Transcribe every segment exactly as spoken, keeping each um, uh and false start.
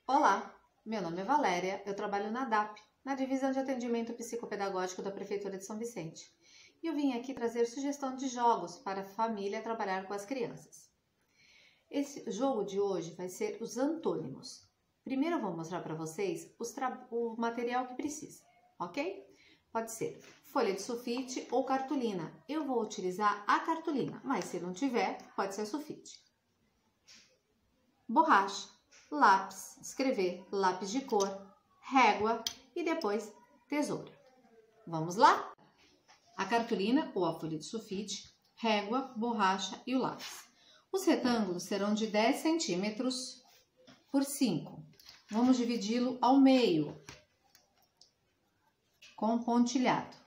Olá, meu nome é Valéria, eu trabalho na D A P, na Divisão de Atendimento Psicopedagógico da Prefeitura de São Vicente. E eu vim aqui trazer sugestão de jogos para a família trabalhar com as crianças. Esse jogo de hoje vai ser os antônimos. Primeiro eu vou mostrar para vocês os o material que precisa, ok? Pode ser folha de sulfite ou cartolina. Eu vou utilizar a cartolina, mas se não tiver, pode ser sulfite. Borracha, lápis, escrever, lápis de cor, régua e depois tesoura. Vamos lá? A cartolina ou a folha de sulfite, régua, borracha e o lápis. Os retângulos serão de dez centímetros por cinco. Vamos dividi-lo ao meio, com pontilhado.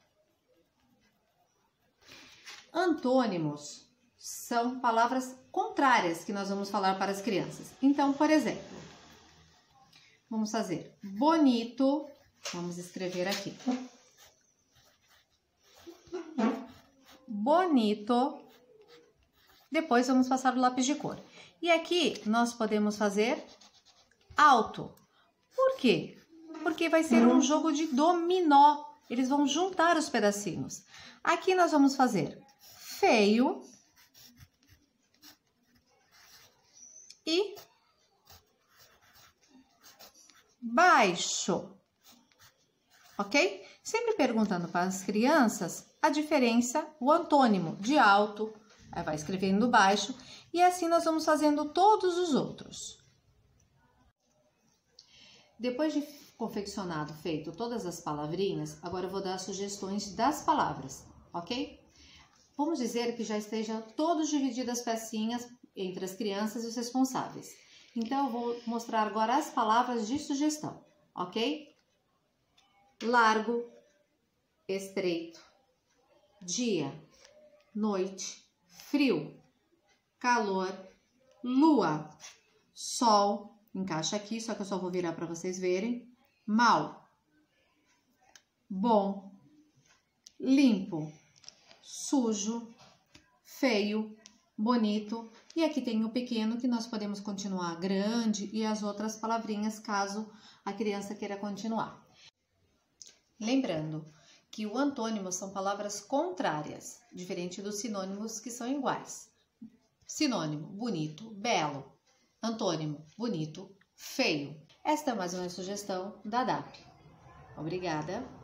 Antônimos são palavras contrárias que nós vamos falar para as crianças. Então, por exemplo, vamos fazer bonito, vamos escrever aqui. Bonito. Depois vamos passar o lápis de cor. E aqui nós podemos fazer alto. Por quê? Porque vai ser um jogo de dominó. Eles vão juntar os pedacinhos. Aqui nós vamos fazer feio e baixo. Ok? Sempre perguntando para as crianças a diferença, o antônimo de alto. Aí vai escrevendo baixo e assim nós vamos fazendo todos os outros. Depois de confeccionado, feito todas as palavrinhas, agora eu vou dar sugestões das palavras, ok? Vamos dizer que já estejam todos divididas as pecinhas entre as crianças e os responsáveis. Então, eu vou mostrar agora as palavras de sugestão, ok? Largo, estreito, dia, noite, frio, calor, lua, sol, encaixa aqui, só que eu só vou virar para vocês verem, mal, bom, limpo, sujo, feio, bonito, e aqui tem o pequeno que nós podemos continuar grande e as outras palavrinhas caso a criança queira continuar. Lembrando que o antônimo são palavras contrárias, diferente dos sinônimos que são iguais. Sinônimo, bonito, belo. Antônimo, bonito, feio. Esta é mais uma sugestão da D A P. Obrigada.